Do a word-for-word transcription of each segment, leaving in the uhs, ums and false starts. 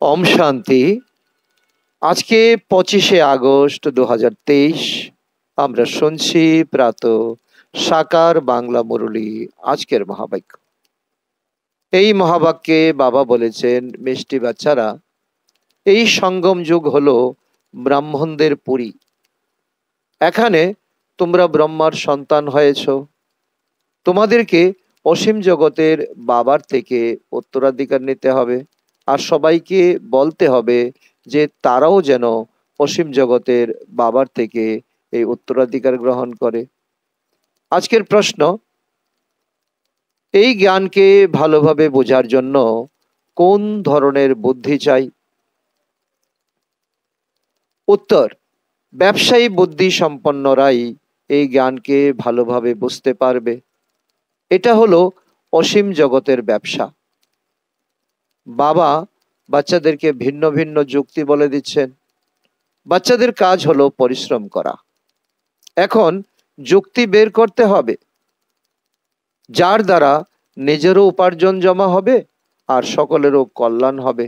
ओम शांति। आज के पचिशे আগস্ট दो हज़ार तेईस আমরা শুনছি প্রাত সাকার বাংলা মুরলী আজকের মহাবাক্য। এই মহাবাক্যে বাবা বলেছেন, মিষ্টি বাচ্চারা, এই সঙ্গম যুগ হলো ব্রাহ্মণদের পুরী। এখানে তোমরা ব্রহ্মার সন্তান হয়েছ। তোমাদেরকে অসীম জগতের বাবার থেকে উত্তরাধিকার নিতে হবে, আর সবাইকে বলতে হবে যে তারাও যেন অসীম জগতের বাবার থেকে এই উত্তরাধিকার গ্রহণ করে। আজকের প্রশ্ন, এই জ্ঞানকে ভালোভাবে বোঝার জন্য কোন ধরনের বুদ্ধি চাই? উত্তর, ব্যবসায়ী বুদ্ধি সম্পন্নরাই এই জ্ঞানকে ভালোভাবে বুঝতে পারবে। এটা হলো অসীম জগতের ব্যবসা। বাবা বাচ্চাদেরকে ভিন্ন ভিন্ন যুক্তি বলে দিচ্ছেন। বাচ্চাদের কাজ হলো পরিশ্রম করা। এখন যুক্তি বের করতে হবে যার দ্বারা নিজেরও উপার্জন জমা হবে আর সকলেরও কল্যাণ হবে।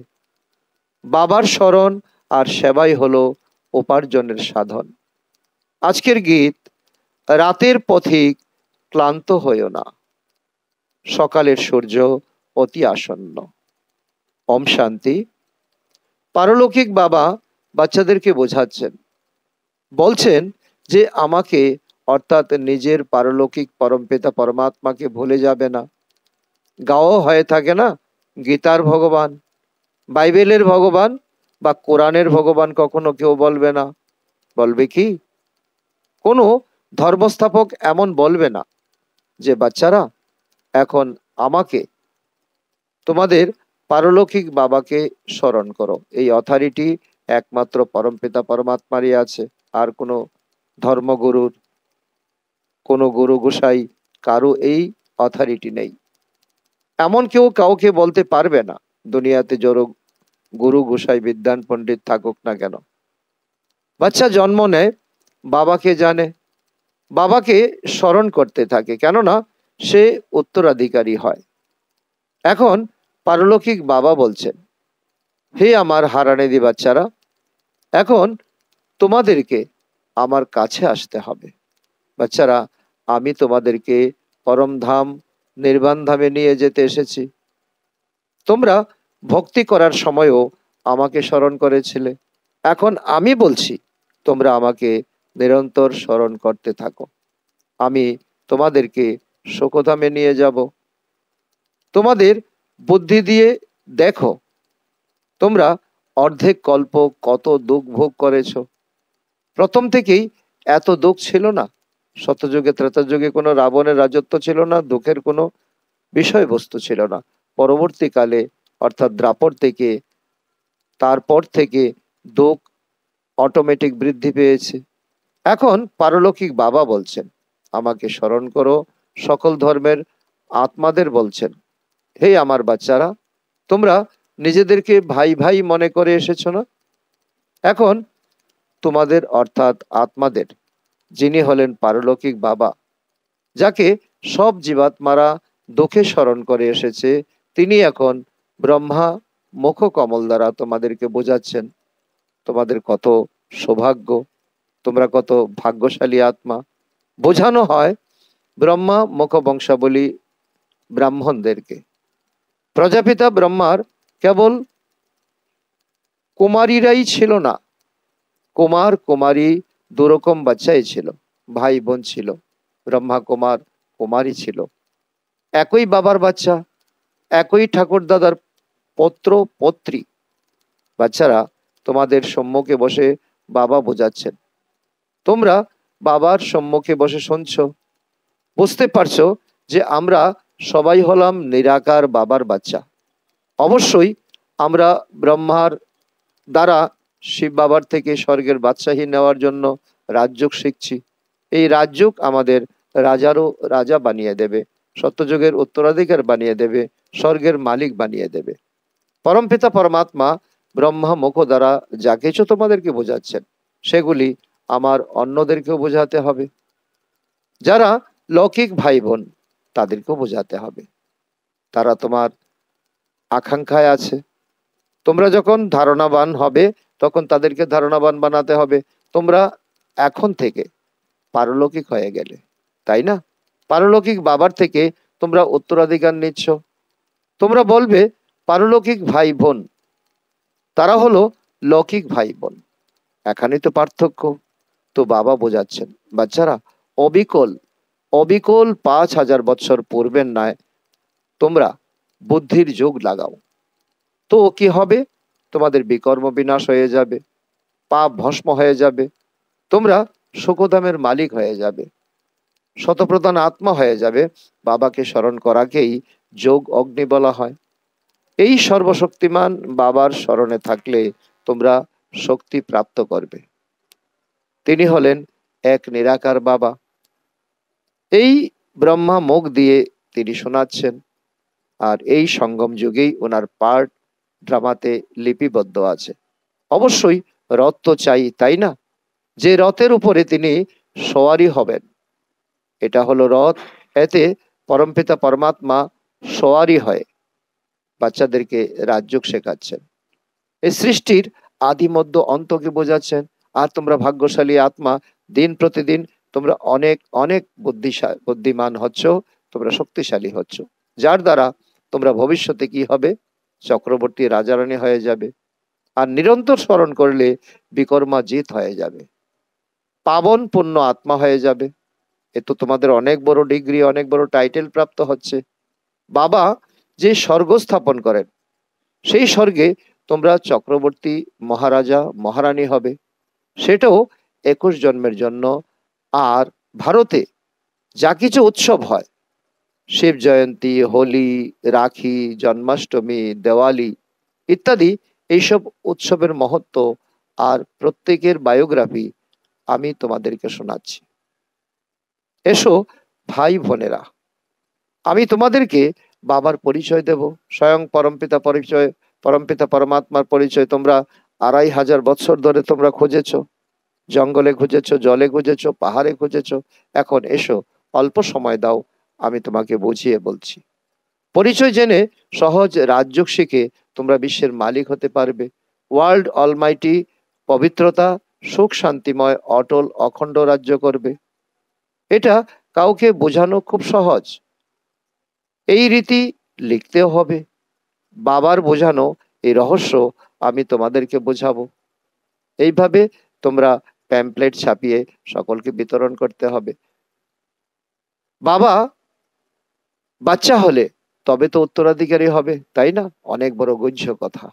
বাবার স্মরণ আর সেবাই হলো উপার্জনের সাধন। আজকের গীত, রাতের পথিক ক্লান্ত হইও না, সকালের সূর্য অতি আসন্ন। ওম শান্তি। পারলৌকিক বাবা বাচ্চাদেরকে বোঝাচ্ছেন, বলছেন যে আমাকে অর্থাৎ নিজের পারলৌকিক পরমপিতা পরমাত্মাকে ভুলে যাবে না। গাও হয়ে থাকে না, গীতার ভগবান, বাইবেলের ভগবান বা কোরআনের ভগবান কখনো কেউ বলবে না। বলবে কি? কোনো ধর্মস্থাপক এমন বলবে না যে বাচ্চারা এখন আমাকে, তোমাদের পারলৌকিক বাবাকে স্মরণ করো। এই অথরিটি একমাত্র পরমপিতা পরমাত্মারই আছে, আর কোনো ধর্মগুরুর, কোনো গুরু গোসাই কারো এই অথরিটি নেই। এমন কেউ কাউকে বলতে পারবে না, দুনিয়াতে জড়ো গুরু গোসাই বিদ্যান পণ্ডিত থাকুক না কেন। বাচ্চা জন্ম নেয়, বাবাকে জানে, বাবাকে স্মরণ করতে থাকে, কেননা সে উত্তরাধিকারী হয়। এখন পারলৌকিক বাবা বলছেন, হে আমার হারানেদি বাচ্চারা, এখন তোমাদেরকে আমার কাছে আসতে হবে। বাচ্চারা, আমি তোমাদেরকে পরমধাম নির্বাণ ধামে নিয়ে যেতে এসেছি। তোমরা ভক্তি করার সময়ও আমাকে স্মরণ করেছিলে। এখন আমি বলছি তোমরা আমাকে নিরন্তর স্মরণ করতে থাকো। আমি তোমাদেরকে সুখধামে নিয়ে যাব। তোমাদের বুদ্ধি দিয়ে দেখো, তোমরা অর্ধেক কল্প কত দুঃখ ভোগ করেছ। প্রথম থেকেই এত দুঃখ ছিল না। সত্যযুগে ত্রেতাযুগে কোনো রাবণের রাজত্ব ছিল না, দুঃখের কোনো বিষয়বস্তু ছিল না। পরবর্তীকালে অর্থাৎ দ্রাপর থেকে, তারপর থেকে দুঃখ অটোমেটিক বৃদ্ধি পেয়েছে। এখন পারলৌকিক বাবা বলছেন, আমাকে স্মরণ করো। সকল ধর্মের আত্মাদের বলছেন, হে আমার বাচ্চারা, তোমরা নিজেদেরকে ভাই ভাই মনে করে এসেছো না? এখন তোমাদের অর্থাৎ আত্মাদের, যিনি হলেন পারলৌকিক বাবা, যাকে সব জীবাত্মারা দুঃখে স্মরণ করে এসেছে, তিনি এখন ব্রহ্মা মুখ কমল দ্বারা তোমাদেরকে বোঝাচ্ছেন তোমাদের কত সৌভাগ্য, তোমরা কত ভাগ্যশালী আত্মা। বোঝানো হয় ব্রহ্মা মুখ বংশাবলী ব্রাহ্মণদেরকে। প্রজাপিতা ব্রহ্মার কেবল কুমারীরাই ছিল না, কুমার কুমারী দুরকম বাচ্চাই ছিল, ভাই বোন ছিল। ব্রহ্মা কুমার কুমারী ছিল, একই বাবার বাচ্চা, একই ঠাকুর দাদার পুত্র পত্রী। বাচ্চারা, তোমাদের সম্মুখে বসে বাবা বোঝাচ্ছেন, তোমরা বাবার সম্মুখে বসে শুনছ, বুঝতে পারছো যে আমরা সবাই হলাম নিরাকার বাবার বাচ্চা। অবশ্যই আমরা ব্রহ্মার দ্বারা শিব বাবার থেকে স্বর্গের বাদশাহী নেওয়ার জন্য রাজযোগ শিখছি। এই রাজযোগ আমাদের রাজারও রাজা বানিয়ে দেবে, সত্যযুগের উত্তরাধিকার বানিয়ে দেবে, স্বর্গের মালিক বানিয়ে দেবে। পরমপিতা পরমাত্মা ব্রহ্মা মুখ দ্বারা যা কিছু তোমাদেরকে বোঝাচ্ছেন, সেগুলি আমার অন্যদেরকেও বোঝাতে হবে। যারা লৌকিক ভাই বোন, তাদেরকেও বোঝাতে হবে। তারা তোমার আকাঙ্ক্ষায় আছে, তোমরা যখন ধারণাবান হবে তখন তাদেরকে ধারণাবান বানাতে হবে। তোমরা এখন থেকে পারলৌকিক হয়ে গেলে, তাই না? পারলৌকিক বাবার থেকে তোমরা উত্তরাধিকার নিচ্ছ। তোমরা বলবে পারলৌকিক ভাই বোন, তারা হলো লৌকিক ভাই বোন, এখানেই তো পার্থক্য। তো বাবা বোঝাচ্ছেন, বাচ্চারা অবিকল অবিকল পাঁচ হাজার বছর পূর্বের নয়, তোমরা বুদ্ধির যোগ লাগাও। তো কি হবে? তোমাদের বিকর্ম বিনাশ হয়ে যাবে, পাপ ভস্ম হয়ে যাবে, তোমরা সুখধামের মালিক হয়ে যাবে, শতপ্রধান আত্মা হয়ে যাবে। বাবাকে স্মরণ করাকেই যোগ অগ্নি বলা হয়। এই সর্বশক্তিমান বাবার স্মরণে থাকলে তোমরা শক্তি প্রাপ্ত করবে। তিনি হলেন এক নিরাকার বাবা। এই ব্রহ্মা মুখ দিয়ে তিনি শোনাচ্ছেন, আর এই সঙ্গম যুগেই ওনার পার্ট ড্রামাতে লিপিবদ্ধ আছে। অবশ্যই রথ তো চাই, তাই না? যে রথের উপরে তিনি সওয়ারি হবেন, এটা হলো রথ। এতে পরমপিতা পরমাত্মা সওয়ারি হয় বাচ্চাদেরকে রাজযোগ শেখাচ্ছেন। এই সৃষ্টির আদি মধ্য অন্তকে বোঝাচ্ছেন। আর তোমরা ভাগ্যশালী আত্মা, দিন প্রতিদিন তোমরা অনেক অনেক বুদ্ধিশালী বুদ্ধিমান হচ্ছ, তোমরা শক্তিশালী হচ্ছ, যার দ্বারা তোমরা ভবিষ্যতে কি হবে? চক্রবর্তী রাজারানী হয়ে যাবে। আর নিরন্তর স্মরণ করলে বিকর্মা জিত হয়ে যাবে, পাবন পূর্ণ আত্মা হয়ে যাবে। এ তো তোমাদের অনেক বড় ডিগ্রি, অনেক বড় টাইটেল প্রাপ্ত হচ্ছে। বাবা যে স্বর্গ স্থাপন করেন, সেই স্বর্গে তোমরা চক্রবর্তী মহারাজা মহারানী হবে, সেটাও একুশ জন্মের জন্য। আর ভারতে যা কিছু উৎসব হয়, শিব জয়ন্তী, হোলি, রাখি, জন্মাষ্টমী, দেওয়ালি ইত্যাদি, এইসব উৎসবের মহত্ব আর প্রত্যেকের বায়োগ্রাফি আমি তোমাদেরকে শোনাচ্ছি। এসো ভাই বোনেরা, আমি তোমাদেরকে বাবার পরিচয় দেব। স্বয়ং পরমপিতা পরিচয়, পরমপিতা পরমাত্মার পরিচয় তোমরা আড়াই হাজার বছর ধরে তোমরা খুঁজেছো, জঙ্গলে খুঁজেছো, জলে খুঁজেছো, পাহাড়ে খুঁজেছো। এখন এসো, অল্প সময় দাও, আমি তোমাকে বুঝিয়ে বলছি। পরিচয় জেনে সহজ রাজযোগ শিখে তোমরা বিশ্বের মালিক হতে পারবে। ওয়ার্ল্ড অলমাইটি পবিত্রতা, সুখ, শান্তিময়, অটল, অখণ্ড রাজ্য করবে। এটা কাউকে বোঝানো খুব সহজ। এই রীতি লিখতেও হবে। বাবার বোঝানো এই রহস্য আমি তোমাদেরকে বোঝাবো। এইভাবে তোমরা প্যাম্পলেট ছাপিয়ে সকলকে বিতরণ করতে হবে। বাবা বাচ্চা হলে তবে তো উত্তরাধিকারী হবে, তাই না? অনেক বড় গুহ্য কথা।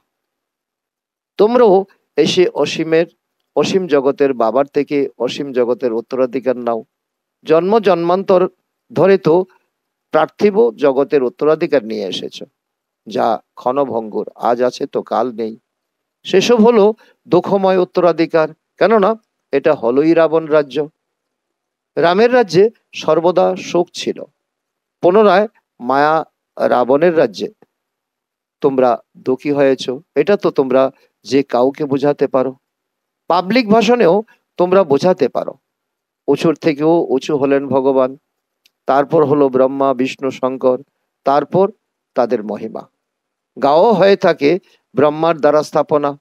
তোমরাও এসে অসীমের অসীম জগতের বাবার থেকে অসীম জগতের উত্তরাধিকার নাও। জন্ম জন্মান্তর ধরে তো পার্থিব জগতের উত্তরাধিকার নিয়ে এসেছো, যা ক্ষণভঙ্গুর, আজ আছে তো কাল নেই। সেসব হলো দুঃখময় উত্তরাধিকার, কেননা এটা হলোই রাবণ রাজ্য। রামের রাজ্যে সর্বদা সুখ ছিল, পুনরায় মায়া রাবণের রাজ্যে তোমরা দুঃখী হয়েছ। এটা তো তোমরা যে কাউকে বোঝাতে পারো, পাবলিক ভাষণেও তোমরা বোঝাতে পারো। উঁচুর থেকেও উঁচু হলেন ভগবান, তারপর হলো ব্রহ্মা, বিষ্ণু, শঙ্কর, তারপর তাদের মহিমা গাও হয়ে থাকে ব্রহ্মার দ্বারা স্থাপনা,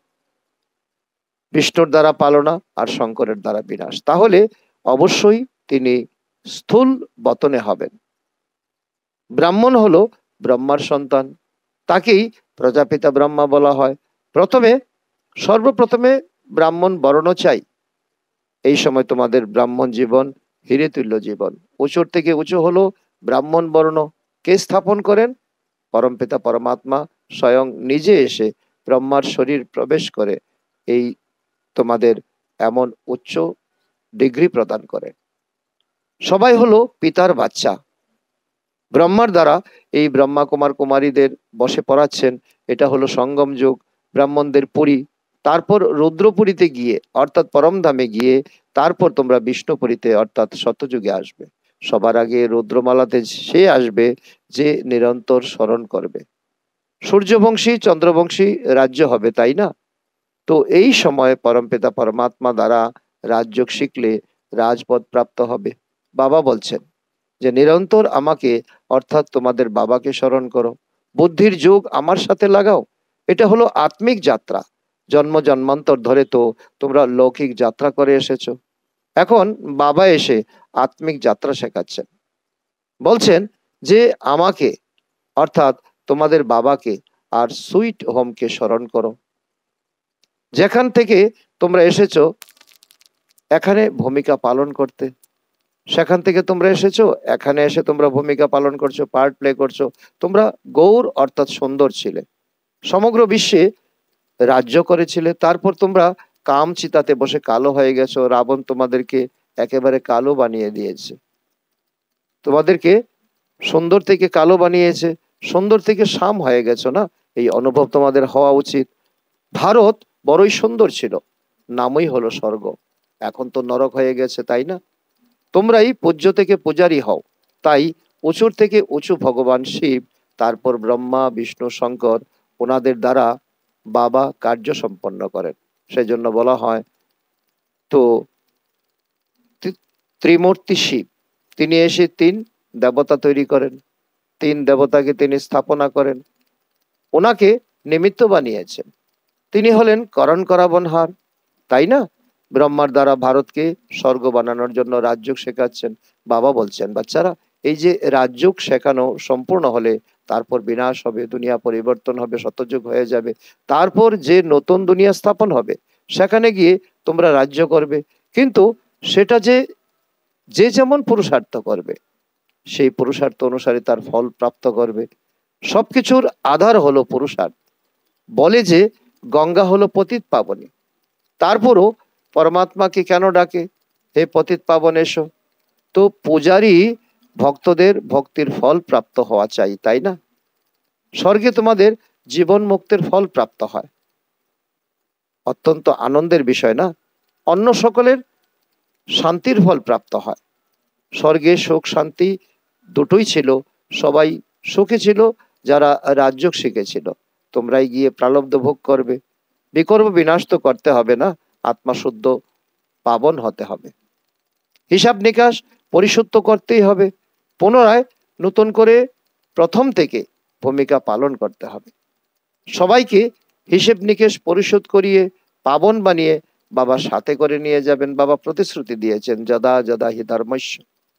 বিষ্ণুর দ্বারা পালনা, আর শঙ্করের দ্বারা বিনাশ। তাহলে অবশ্যই তিনি স্থূল বতনে হবেন। ব্রাহ্মণ হলো ব্রহ্মার সন্তান, তাকেই প্রজাপিতা ব্রহ্মা বলা হয়। প্রথমে সর্বপ্রথমে ব্রাহ্মণ বর্ণ চাই। এই সময় তোমাদের ব্রাহ্মণ জীবন হিরে তুল্য জীবন। উঁচুর থেকে উঁচু হলো ব্রাহ্মণ বর্ণ। কে স্থাপন করেন? পরমপিতা পরমাত্মা স্বয়ং নিজে এসে ব্রহ্মার শরীর প্রবেশ করে এই তোমাদের এমন উচ্চ ডিগ্রি প্রদান করে। সবাই হলো পিতার বাচ্চা। ব্রহ্মার দ্বারা এই ব্রহ্মা কুমার কুমারীদের বসে পড়াচ্ছেন। এটা হলো সঙ্গম যুগ, ব্রাহ্মণদের পুরী। তারপর রুদ্রপুরীতে গিয়ে অর্থাৎ পরমধামে গিয়ে তারপর তোমরা বিষ্ণুপুরীতে অর্থাৎ সত্যযুগে আসবে। সবার আগে রুদ্রমালাতে সে আসবে যে নিরন্তর স্মরণ করবে। সূর্যবংশী চন্দ্রবংশী রাজ্য হবে, তাই না? তো এই সময় পরমপিতা পরমাত্মা দ্বারা রাজযোগ শিখলে রাজপদ প্রাপ্ত হবে। বাবা বলছেন যে নিরন্তর আমাকে অর্থাৎ তোমাদের বাবাকে স্মরণ করো, বুদ্ধির যোগ আমার সাথে লাগাও। এটা হলো আত্মিক যাত্রা। জন্ম জন্মান্তর ধরে তো তোমরা লৌকিক যাত্রা করে এসেছো, এখন বাবা এসে আত্মিক যাত্রা শেখাচ্ছেন। বলছেন যে আমাকে অর্থাৎ তোমাদের বাবাকে আর সুইট হোমকে স্মরণ করো। যেখান থেকে তোমরা এসেছো এখানে ভূমিকা পালন করতে, সেখান থেকে তোমরা এসেছো এখানে এসে তোমরা ভূমিকা পালন করছো, পার্ট প্লে করছো। তোমরা গৌর অর্থাৎ সুন্দর ছিলে, সমগ্র বিশ্বে রাজ্য করেছিলে। তারপর তোমরা কাম চিতাতে বসে কালো হয়ে গেছো, রাবণ তোমাদেরকে একেবারে কালো বানিয়ে দিয়েছে, তোমাদেরকে সুন্দর থেকে কালো বানিয়েছে, সুন্দর থেকে শাম হয়ে গেছো না, এই অনুভব তোমাদের হওয়া উচিত। ভারত বড়ই সুন্দর ছিল, নামই হলো স্বর্গ, এখন তো নরক হয়ে গেছে, তাই না? তোমরাই পূজ্য থেকে পূজারী হও, তাই উঁচুর থেকে উঁচু ভগবান শিব, তারপর ব্রহ্মা বিষ্ণু শঙ্কর, ওনাদের দ্বারা বাবা কার্য সম্পন্ন করেন। সেজন্য বলা হয় তো ত্রিমূর্তি শিব, তিনি এসে তিন দেবতা তৈরি করেন, তিন দেবতাকে তিনি স্থাপনা করেন, ওনাকে নিমিত্ত বানিয়েছেন। তিনি হলেন করণ করাবনহার, তাই না? ব্রহ্মার দ্বারা ভারতকে স্বর্গ বানানোর জন্য রাজযোগ শেখাচ্ছেন। বাবা বলছেন বাচ্চারা, এই যে রাজযোগ শেখানো সম্পূর্ণ হলে তারপর বিনাশ হবে, দুনিয়া পরিবর্তন হবে, সত্যযুগ হয়ে যাবে, তারপর যে নতুন দুনিয়া স্থাপন হবে সেখানে গিয়ে তোমরা রাজ্য করবে। কিন্তু সেটা যে যে যেমন পুরুষার্থ করবে সেই পুরুষার্থ অনুসারে তার ফল প্রাপ্ত করবে। সবকিছুর আধার হলো পুরুষার্থ। বলে যে গঙ্গা হলো পতিত পাবনী, তারপরও পরমাত্মাকে কেন ডাকে, হে পতিত পাবন এসো? তো পূজারী ভক্তদের ভক্তির ফল প্রাপ্ত হওয়া চাই, তাই না? স্বর্গে তোমাদের জীবন মুক্তির ফল প্রাপ্ত হয়, অত্যন্ত আনন্দের বিষয় না? অন্য সকলের শান্তির ফল প্রাপ্ত হয়। স্বর্গে সুখ শান্তি দুটোই ছিল, সবাই সুখে ছিল যারা রাজযোগ শিখেছিল। তোমরাই গিয়ে প্রারব্ধ ভোগ করবে, বিকর্ম বিনাশ তো করতে হবে না, আত্মা শুদ্ধ পাবন হতে হবে, হিসাব নিকাশ পরিশুদ্ধ করতেই হবে, পুনরায় নতুন করে প্রথম থেকে ভূমিকা পালন করতে হবে। সবাইকে হিসেব নিকেশ পরিশোধ করিয়ে পাবন বানিয়ে বাবা সাথে করে নিয়ে যাবেন। বাবা প্রতিশ্রুতি দিয়েছেন যদা যদা হি ধর্মস্য।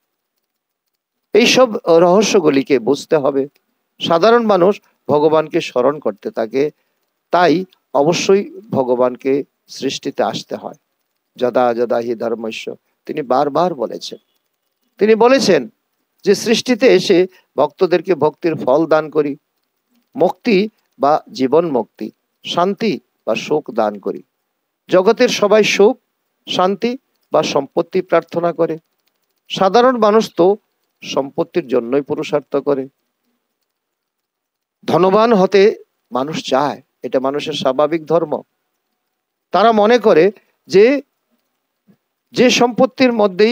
এইসব রহস্যগুলিকে বুঝতে হবে। সাধারণ মানুষ ভগবানকে স্মরণ করতে থাকে, তাই অবশ্যই ভগবানকে সৃষ্টিতে আসতে হয়। যদা যদা হি ধর্মস্য তিনি বারবার বলেছেন। তিনি বলেছেন যে সৃষ্টিতে এসে ভক্তদেরকে ভক্তির ফল দান করি, মুক্তি বা জীবন মুক্তি, শান্তি বা সুখ দান করি। জগতের সবাই সুখ শান্তি বা সম্পত্তি প্রার্থনা করে, সাধারণ মানুষ তো সম্পত্তির জন্যই পুরুষার্থ করে। ধনবান হতে মানুষ চায়, এটা মানুষের স্বাভাবিক ধর্ম। তারা মনে করে যে যে সম্পত্তির মধ্যেই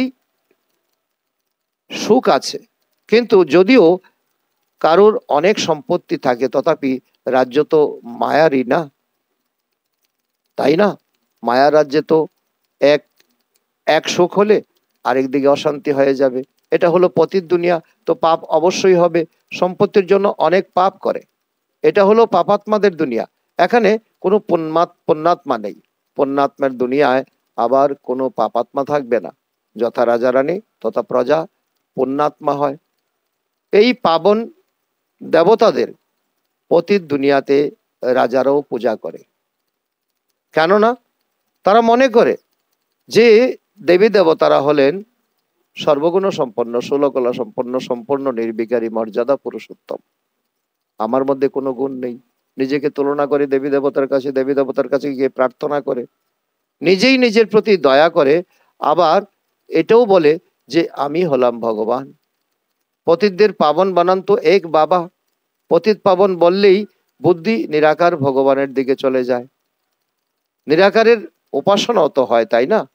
সুখ আছে, কিন্তু যদিও কারোর অনেক সম্পত্তি থাকে তথাপি রাজ্য তো মায়ারই না, তাই না? মায়া রাজ্যে তো এক এক সুখ হলে আরেক দিকে অশান্তি হয়ে যাবে। এটা হলো পতিত দুনিয়া, তো পাপ অবশ্যই হবে, সম্পত্তির জন্য অনেক পাপ করে। এটা হলো পাপাত্মাদের দুনিয়া, এখানে কোনো পুণ্যাত পুণ্যাত্মা নেই। পুণ্যাত্মার দুনিয়ায় আবার কোনো পাপাত্মা থাকবে না। যথা রাজা রানী তথা প্রজা পুণ্যাত্মা হয়। এই পাবন দেবতাদের পতিত দুনিয়াতে রাজারাও পূজা করে, কেননা তারা মনে করে যে দেবী দেবতারা হলেন সর্বগুণ সম্পন্ন, ষোলকলা সম্পন্ন, সম্পূর্ণ নির্বিকারী মর্যাদা পুরুষোত্তম। আমার মধ্যে কোনো গুণ নেই, নিজেকে তুলনা করে দেবী দেবতার কাছে, দেবী দেবতার কাছে গিয়ে প্রার্থনা করে, নিজেই নিজের প্রতি দয়া করে, আবার এটাও বলে যে আমি হলাম ভগবান। পতিতদের পাবন বানান তো এক বাবা। পতিত পাবন বললেই বুদ্ধি নিরাকার ভগবানের দিকে চলে যায়, নিরাকারের উপাসনাও তো হয়, তাই না?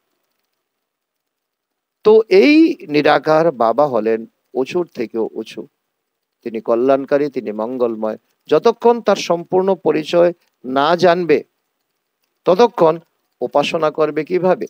তো এই নিরাকার বাবা হলেন উঁচুর থেকেও উঁচু, তিনি কল্যাণকারী, তিনি মঙ্গলময়। যতক্ষণ তার সম্পূর্ণ পরিচয় না জানবে ততক্ষণ উপাসনা করবে কিভাবে?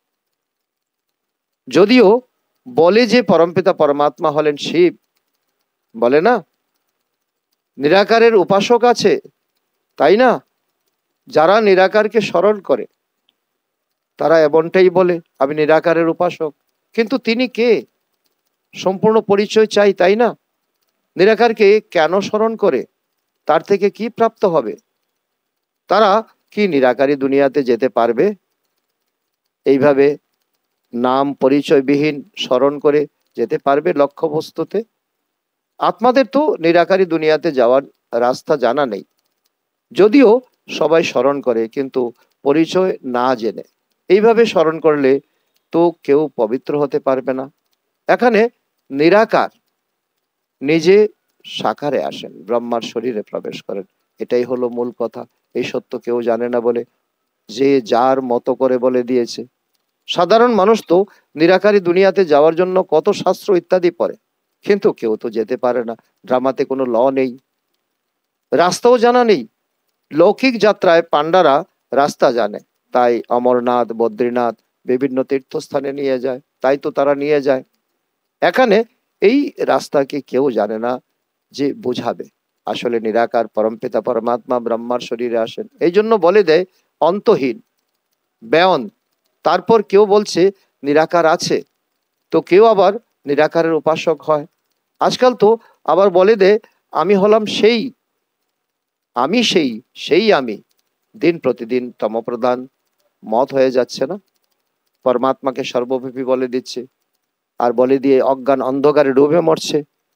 যদিও বলে যে পরমপিতা পরমাত্মা হলেন শিব, বলে না নিরাকারের উপাসক আছে, তাই না? যারা নিরাকারকে স্মরণ করে তারা এমনটাই বলে, আমি নিরাকারের উপাসক। কিন্তু তিনি কে? সম্পূর্ণ পরিচয় চাই, তাই না? নিরাকারকে কেন স্মরণ করে? তার থেকে কি প্রাপ্ত হবে? তারা কি নিরাকারী দুনিয়াতে যেতে পারবে? এইভাবে নাম পরিচয়বিহীন স্মরণ করে যেতে পারবে লক্ষ্যবস্তুতে? আত্মাদের তো নিরাকারী দুনিয়াতে যাওয়ার রাস্তা জানা নেই, যদিও সবাই স্মরণ করে, কিন্তু পরিচয় না জেনে। এইভাবে স্মরণ করলে তো কেউ পবিত্র হতে পারবে না। এখানে নিরাকার নিজে সাকারে আসেন, ব্রহ্মার শরীরে প্রবেশ করেন, এটাই হলো মূল কথা। এই সত্য কেউ জানে না বলে যে যার মতো করে বলে দিয়েছে। সাধারণ মানুষ তো নিরাকারী দুনিয়াতে যাওয়ার জন্য কত শাস্ত্র ইত্যাদি পড়ে, কিন্তু কেউ তো যেতে পারে না। ড্রামাতে কোনো ল নেই, রাস্তাও জানা নেই। লৌকিক যাত্রায় পান্ডারা রাস্তা জানে, তাই অমরনাথ, বদ্রীনাথ বিভিন্ন তীর্থস্থানে নিয়ে যায়, তাই তো তারা নিয়ে যায়। এখানে এই রাস্তাকে কেউ জানে না যে বুঝাবে। আসলে নিরাকার পরমপিতা পরমাত্মা ব্রহ্মার শরীরে আসেন, এই জন্য বলে দেয় অন্তহীন, বেয়ন। তারপর কেউ বলছে নিরাকার আছে, তো কেউ আবার নিরাকারের উপাসক হয়। আজকাল তো আবার বলে দে আমি হলাম সেই, আমি সেই, সেই আমি। দিন প্রতিদিন তমপ্রধান মত হয়ে যাচ্ছে না? পরমাত্মাকে সর্বব্যাপী বলে দিচ্ছে, আর বলে দিয়ে অজ্ঞান অন্ধকারে ডুবে মরছে।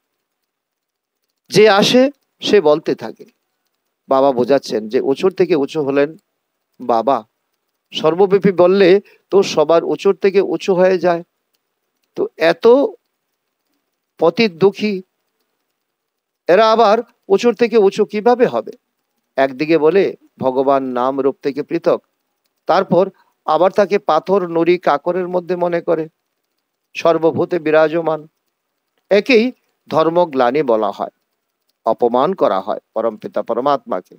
যে আসে সে বলতে থাকে। বাবা বোঝাচ্ছেন যে উঁচুর থেকে উঁচু হলেন বাবা। সর্বব্যাপী বললে তো সবার উঁচুর থেকে উঁচু হয়ে যায়। তো এত পতিত দুঃখী এরা আবার উঁচুর থেকে উঁচু কিভাবে হবে? একদিকে বলে ভগবান নাম রূপ থেকে পৃথক, তারপর আবার তাকে পাথর, নুড়ি, কাকরের মধ্যে মনে করে, সর্বভূতে বিরাজমান। একেই ধর্মগ্লানি বলা হয়, অপমান করা হয় পরমপিতা পরমাত্মাকে।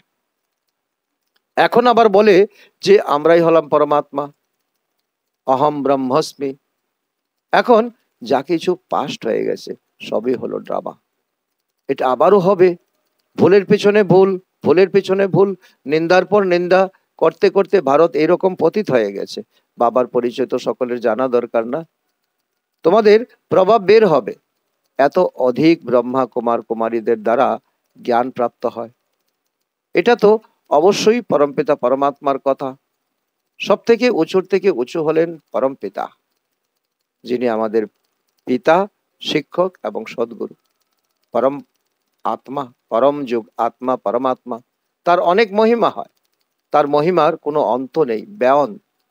এখন আবার বলে যে আমরাই হলাম পরমাত্মা, অহম ব্রহ্মস্মি। এখন যা কিছু পাস্ট হয়ে গেছে সবই হলো ড্রামা। এটা আবারও হবে, ভুলের পিছনে ভুল, ভুলের পিছনে ভুল, নিন্দার পর নিন্দা করতে করতে ভারত এরকম পতিত হয়ে গেছে। বাবার পরিচয় তো সকলের জানা দরকার না? তোমাদের প্রভাব বের হবে। এত অধিক ব্রহ্মা কুমার কুমারীদের দ্বারা জ্ঞান প্রাপ্ত হয়, এটা তো অবশ্যই পরমপিতা পরমাত্মার কথা। সব থেকে উঁচুর থেকে উঁচু হলেন পরমপিতা, যিনি আমাদের পিতা, শিক্ষক এবং সদ্গুরু। পরম আত্মা, পরম যুগ আত্মা পরমাত্মা, তার অনেক মহিমা হয়, তার মহিমার কোনো অন্ত নেই, বেয়ন।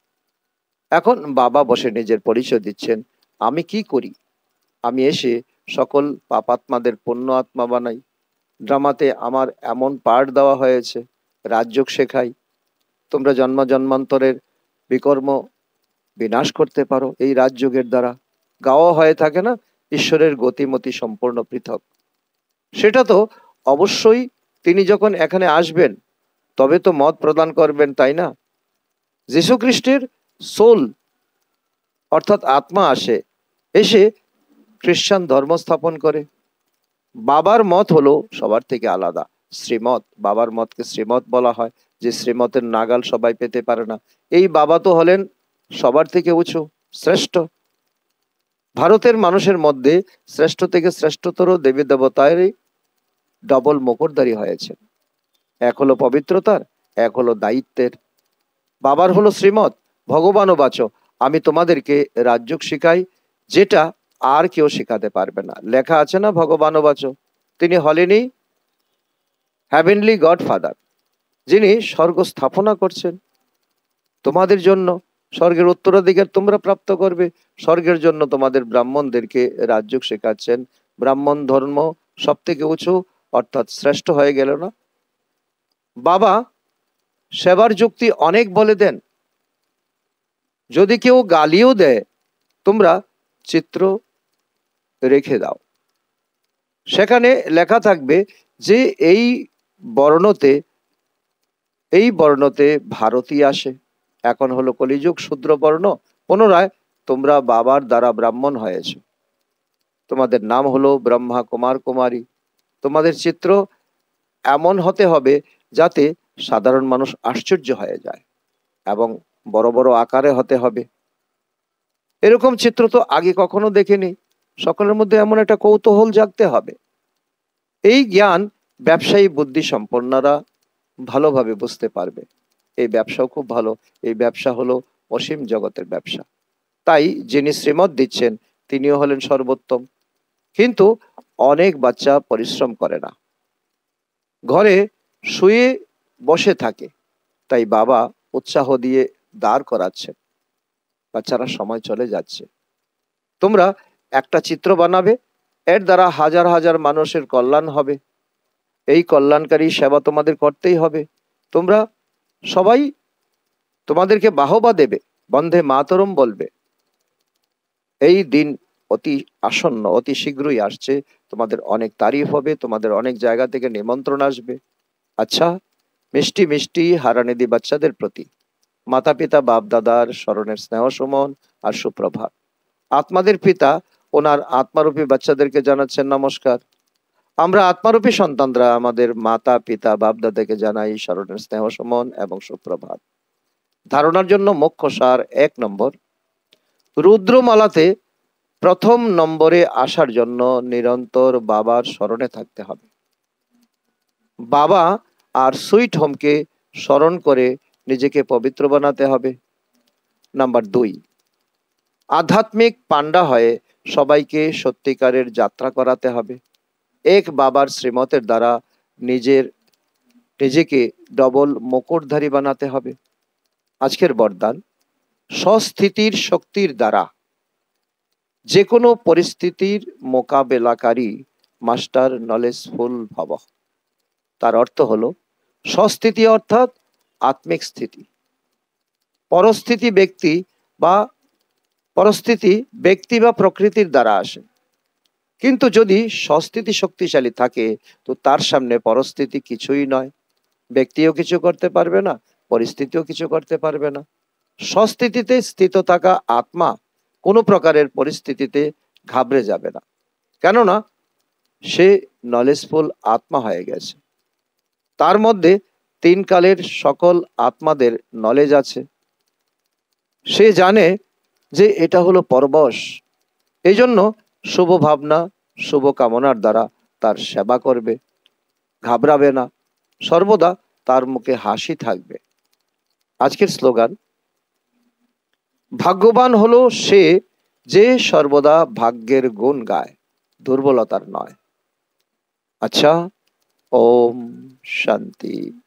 এখন বাবা বসে নিজের পরিচয় দিচ্ছেন, আমি কি করি? আমি এসে সকল পাপাত্মাদের পুণ্য আত্মা বানাই। ড্রামাতে আমার এমন পাঠ দেওয়া হয়েছে, রাজযোগ শেখাই, তোমরা জন্ম জন্মান্তরের বিকর্ম বিনাশ করতে পারো এই রাজযোগের দ্বারা। গাওয়া হয়ে থাকে না, ঈশ্বরের গতিমতি সম্পূর্ণ পৃথক। সেটা তো অবশ্যই তিনি যখন এখানে আসবেন তবে তো মত প্রদান করবেন, তাই না? যীশু খ্রিস্টের সোল অর্থাৎ আত্মা আসে, এসে খ্রিস্টান ধর্ম স্থাপন করে। বাবার মত হলো সবার থেকে আলাদা, শ্রীমত। বাবার মতকে শ্রীমত বলা হয়, যে শ্রীমতের নাগাল সবাই পেতে পারে না। এই বাবা তো হলেন সবার থেকে উঁচু, শ্রেষ্ঠ। ভারতের মানুষের মধ্যে শ্রেষ্ঠ থেকে শ্রেষ্ঠতর দেবী দেবতারই ডবল মুকুটধারী হয়েছে। এক হলো পবিত্রতার, এক হলো দায়িত্বের। বাবার হলো শ্রীমত, ভগবানও বাচো, আমি তোমাদেরকে রাজযোগ শিখাই, যেটা আর কেউ শিখাতে পারবে না। লেখা আছে না ভগবানও বাচো? তিনি হলেনই হ্যাভেনলি গডফাদার, যিনি স্বর্গ স্থাপনা করছেন তোমাদের জন্য। স্বর্গের উত্তরাধিকার তোমরা প্রাপ্ত করবে, স্বর্গের জন্য তোমাদের ব্রাহ্মণদেরকে রাজযোগ শেখাচ্ছেন। ব্রাহ্মণ ধর্ম সব থেকে উঁচু, অর্থাৎ শ্রেষ্ঠ হয়ে গেল না? বাবা সেবার যুক্তি অনেক বলে দেন। যদি কেউ গালিও দেয়, তোমরা চিত্র রেখে দাও, সেখানে লেখা থাকবে যে এই বর্ণতে এই বর্ণতে ভারতী আসে, এখন হলো কলিযুগ শূদ্র বর্ণ, পুনরায় তোমরা বাবার দ্বারা ব্রাহ্মণ হয়েছ, তোমাদের নাম হলো ব্রহ্মা কুমার কুমারী। তোমাদের চিত্র এমন হতে হবে যাতে সাধারণ মানুষ আশ্চর্য হয়ে যায়, এবং বড় বড় আকারে হতে হবে। এরকম চিত্র তো আগে কখনো দেখিনি। সকলের মধ্যে এমন একটা কৌতূহল জাগতে হবে। এই জ্ঞান ব্যবসায়ী বুদ্ধি সম্পন্নরা ভালোভাবে বুঝতে পারবে। এই ব্যবসাও খুব ভালো। এই ব্যবসা হলো অসীম জগতের ব্যবসা। তাই যিনি শ্রীমত দিচ্ছেন তিনিও হলেন সর্বোত্তম। কিন্তু অনেক বাচ্চা পরিশ্রম করে না, ঘরে শুয়ে বসে থাকে। তাই বাবা উৎসাহ দিয়ে দাঁড় করাচ্ছেন। বাচ্চারা সময় চলে যাচ্ছে। তোমরা একটা চিত্র বানাবে, এর দ্বারা হাজার হাজার মানুষের কল্যাণ হবে। এই কল্যাণকারী সেবা তোমাদের করতেই হবে। তোমরা সবাই তোমাদেরকে বাহবা দেবে, বন্দে মাতরম বলবে। এই দিন অতি আসন্ন, অতি শীঘ্রই আসছে। তোমাদের অনেক তারিফ হবে, তোমাদের অনেক জায়গা থেকে নিমন্ত্রণ আসবে। আচ্ছা, মিষ্টি মিষ্টি হারানিধি বাচ্চাদের প্রতি মাতা পিতা বাপ দাদার স্মরণের স্নেহ সুমন আর সুপ্রভাত। আত্মাদের পিতা ওনার আত্মারূপী বাচ্চাদেরকে জানাচ্ছেন নমস্কার। আমরা আত্মারূপী সন্তানরা আমাদের মাতা পিতা বাপ দাদাকে জানাই স্মরণের স্নেহ সুমন এবং সুপ্রভাত। ধারণার জন্য মুখ্য সার এক নম্বর, রুদ্রমালাতে প্রথম নম্বরে আসার জন্য নিরন্তর বাবার স্মরণে থাকতে হবে। বাবা আর সুইট হোমকে স্মরণ করে নিজেকে পবিত্র বানাতে হবে। নাম্বার দুই, আধ্যাত্মিক পান্ডা হয়ে সবাইকে সত্যিকারের যাত্রা করাতে হবে। এক বাবার শ্রীমতের দ্বারা নিজের নিজেকে ডবল মুকুটধারী বানাতে হবে। আজকের বরদান, স্বস্থিতির শক্তির দ্বারা যে কোনো পরিস্থিতির মোকাবেলাকারী মাস্টার নলেজফুল ভব। তার অর্থ হলো স্বস্থিতি অর্থাৎ আত্মিক স্থিতি। পরস্থিতি ব্যক্তি বা পরিস্থিতি ব্যক্তি বা প্রকৃতির দ্বারা আসে, কিন্তু যদি স্বস্থিতি শক্তিশালী থাকে তো তার সামনে পরিস্থিতি কিছুই নয়। ব্যক্তিও কিছু করতে পারবে না, পরিস্থিতিও কিছু করতে পারবে না। স্বস্থিতিতে স্থিত থাকা আত্মা কোনো প্রকারের পরিস্থিতিতে ঘাবড়ে যাবে না, কেননা সে নলেজফুল আত্মা হয়ে গেছে। তার মধ্যে তিন কালের সকল আত্মাদের নলেজ আছে। সে জানে যে এটা হলো পরবশ। এই জন্য শুভ ভাবনা শুভ কামনার দ্বারা তার সেবা করবে, ঘাবড়াবে না, সর্বদা তার মুখে হাসি থাকবে। আজকের স্লোগান, ভাগ্যবান হলো সে যে সর্বদা ভাগ্যের গুণ গায়, দুর্বলতার নয়। আচ্ছা, ওম শান্তি।